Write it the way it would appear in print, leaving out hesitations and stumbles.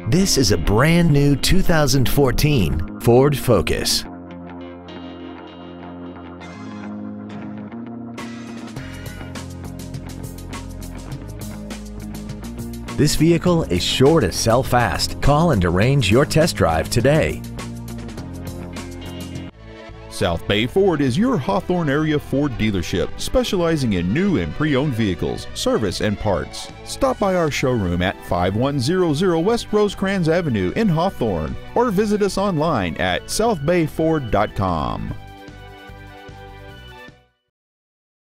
This is a brand new 2014 Ford Focus. This vehicle is sure to sell fast. Call and arrange your test drive today. South Bay Ford is your Hawthorne area Ford dealership, specializing in new and pre-owned vehicles, service, and parts. Stop by our showroom at 5100 West Rosecrans Avenue in Hawthorne, or visit us online at southbayford.com.